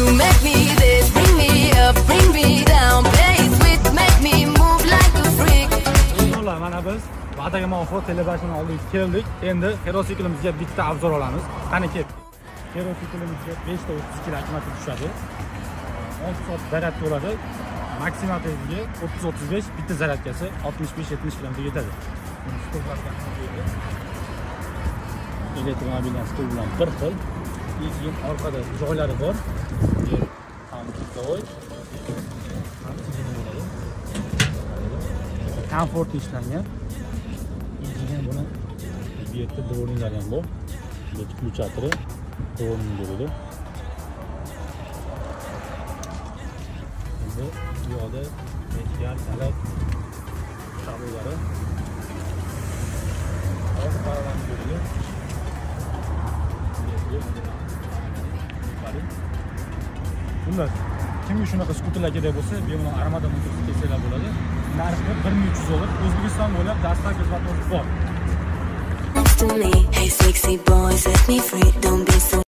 make me this, bring me up, bring me down, play sweet, make me move like a freak. Do'stlar, mana biz va'daga muvofiq telebashning oldiga keldik. Endi Herosiklimizga bitta obzor olamiz. Qani ket. Herosiklimizga 5 ta 30 kg akkumulyator tushadi. 10 soat zaryad bo'ladi. Maksimal teziga 30-35, bitta zaryadkasi 65-70 km yetadi. Elektromobildan stul bilan bir xil. Keyin orqada joylari bor. Ham joy. Komfort ishlangan. Keyin buni bu yerda droninglar ham bor. Bu включатори droning bo'ladi. Bu yo'lda metal talab shablonlari orqa paravan bo'ladi. Bunlar kimga shunaqa skuterlar kerak bo'lsa, bemalol Armada Motors kelsalar bo'ladi. Narxi 1300 dollar. O'zbekiston bo'ylab dastlabki xizmatimiz bor. Next to me, hey sexy boy, set me free, don't be so